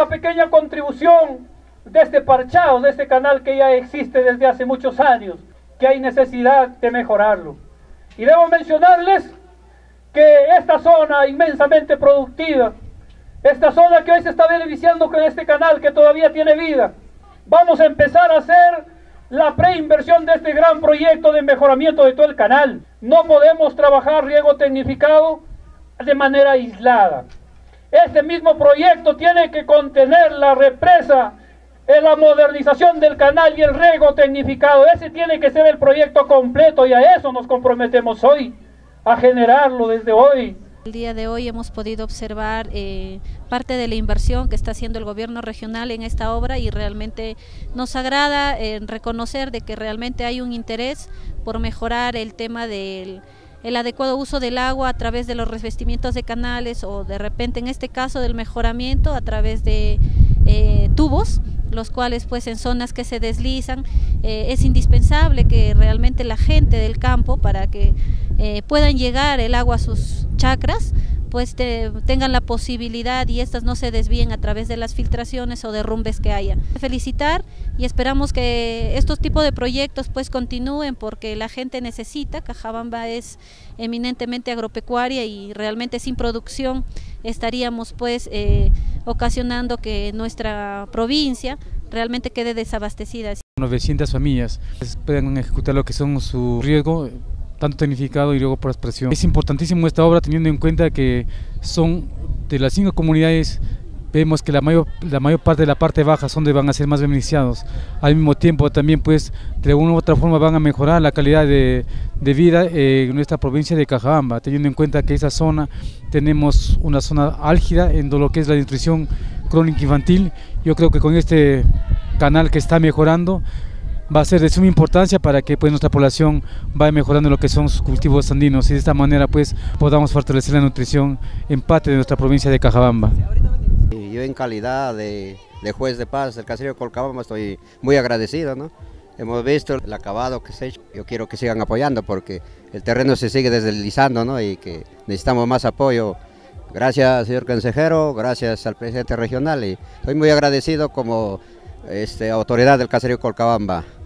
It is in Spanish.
esta pequeña contribución de este parchado, de este canal que ya existe desde hace muchos años, que hay necesidad de mejorarlo. Y debo mencionarles que esta zona inmensamente productiva, esta zona que hoy se está beneficiando con este canal que todavía tiene vida, vamos a empezar a hacer la preinversión de este gran proyecto de mejoramiento de todo el canal. No podemos trabajar riego tecnificado de manera aislada. Este mismo proyecto tiene que contener la represa, la modernización del canal y el riego tecnificado. Ese tiene que ser el proyecto completo y a eso nos comprometemos hoy, a generarlo desde hoy. El día de hoy hemos podido observar parte de la inversión que está haciendo el gobierno regional en esta obra y realmente nos agrada reconocer de que realmente hay un interés por mejorar el tema del adecuado uso del agua a través de los revestimientos de canales o de repente en este caso del mejoramiento a través de tubos, los cuales pues en zonas que se deslizan es indispensable que realmente la gente del campo para que puedan llegar el agua a sus chacras, pues tengan la posibilidad y estas no se desvíen a través de las filtraciones o derrumbes que haya. Felicitar y esperamos que estos tipos de proyectos pues continúen porque la gente necesita. Cajabamba es eminentemente agropecuaria y realmente sin producción estaríamos pues ocasionando que nuestra provincia realmente quede desabastecida. 900 familias pueden ejecutar lo que son su riego, tanto tecnificado y luego por expresión. Es importantísimo esta obra teniendo en cuenta que son de las 5 comunidades, vemos que la mayor parte de la parte baja son donde van a ser más beneficiados. Al mismo tiempo también pues de una u otra forma van a mejorar la calidad de vida en nuestra provincia de Cajabamba, teniendo en cuenta que esa zona tenemos una zona álgida en lo que es la nutrición crónica infantil. Yo creo que con este canal que está mejorando va a ser de suma importancia para que pues nuestra población vaya mejorando lo que son sus cultivos andinos y de esta manera pues podamos fortalecer la nutrición en parte de nuestra provincia de Cajabamba. Yo en calidad de juez de paz del caserío Colcabamba estoy muy agradecido, ¿no? Hemos visto el acabado que se ha hecho, yo quiero que sigan apoyando porque el terreno se sigue deslizando, ¿no? Y que necesitamos más apoyo. Gracias señor consejero, gracias al presidente regional y estoy muy agradecido como autoridad del caserío Colcabamba.